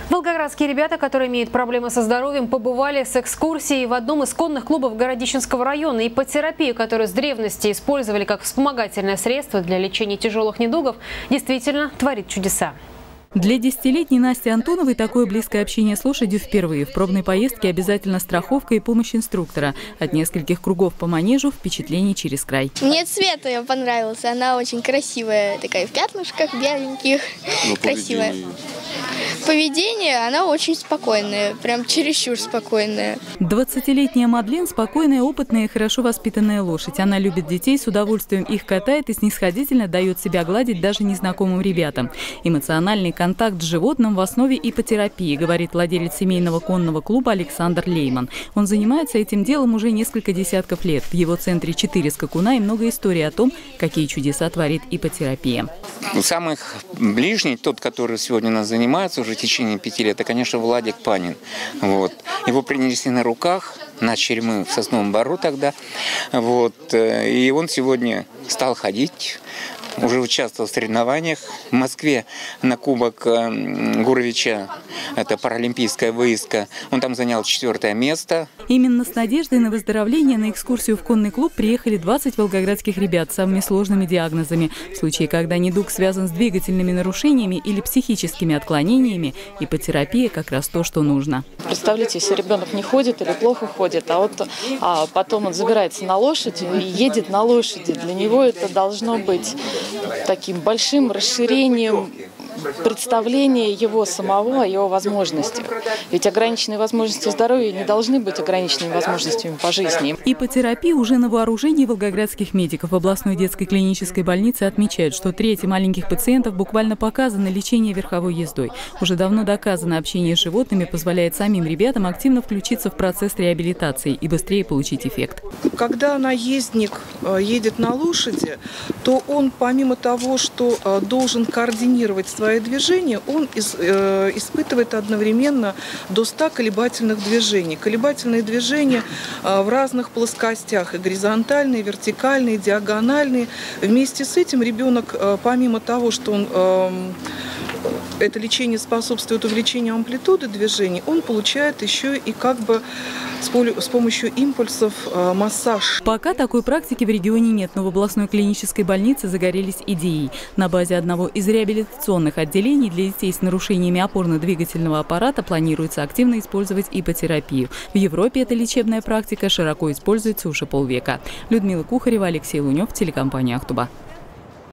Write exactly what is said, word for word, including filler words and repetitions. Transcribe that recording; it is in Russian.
Волгоградские ребята, которые имеют проблемы со здоровьем, побывали с экскурсией в одном из конных клубов Городищенского района. Иппотерапию, которую с древности использовали как вспомогательное средство для лечения тяжелых недугов, действительно творит чудеса. Для десятилетней Насти Антоновой такое близкое общение с лошадью впервые. В пробной поездке обязательно страховка и помощь инструктора. От нескольких кругов по манежу впечатлений через край. Мне цвет ее понравился. Она очень красивая, такая в пятнышках, беленьких. Ну, красивая. Поведение, она очень спокойная, прям чересчур спокойная. двадцатилетняя Мадлен – спокойная, опытная и хорошо воспитанная лошадь. Она любит детей, с удовольствием их катает и снисходительно дает себя гладить даже незнакомым ребятам. Эмоциональный контакт с животным в основе иппотерапии, говорит владелец семейного конного клуба Александр Лейман. Он занимается этим делом уже несколько десятков лет. В его центре четыре скакуна и много историй о том, какие чудеса творит иппотерапия. Самых ближний, тот, который сегодня у нас занимается уже в течение пяти лет, это, конечно, Владик Панин. Вот. Его принесли на руках, начали мы в Сосновом Бору тогда. Вот. И он сегодня стал ходить, уже участвовал в соревнованиях. В Москве на Кубок Гуровича, это паралимпийская выездка, он там занял четвертое место. Именно с надеждой на выздоровление на экскурсию в конный клуб приехали двадцать волгоградских ребят с самыми сложными диагнозами. В случае, когда недуг связан с двигательными нарушениями или психическими отклонениями, иппотерапия как раз то, что нужно. Представляете, если ребенок не ходит или плохо ходит, а вот а потом он забирается на лошадь и едет на лошади, для него это должно быть таким большим расширением представления его самого о его возможностях. Ведь ограниченные возможности здоровья не должны быть ограниченными возможностями по жизни. Иппотерапия уже на вооружении волгоградских медиков. В областной детской клинической больнице отмечают, что трети маленьких пациентов буквально показано лечение верховой ездой. Уже давно доказано, общение с животными позволяет самим ребятам активно включиться в процесс реабилитации и быстрее получить эффект. Когда наездник едет на лошади, то он помимо того, что должен координировать свои движения, он испытывает одновременно до ста колебательных движений. Колебательные движения в разных плоскостях, и горизонтальные, и вертикальные, и диагональные. Вместе с этим ребенок, помимо того, что он это лечение способствует увеличению амплитуды движений, он получает еще и как бы с помощью импульсов массаж. Пока такой практики в регионе нет, но в областной клинической больнице загорелись идеей. На базе одного из реабилитационных отделений для детей с нарушениями опорно-двигательного аппарата планируется активно использовать иппотерапию. В Европе эта лечебная практика широко используется уже полвека. Людмила Кухарева, Алексей Лунев, телекомпания «Ахтуба».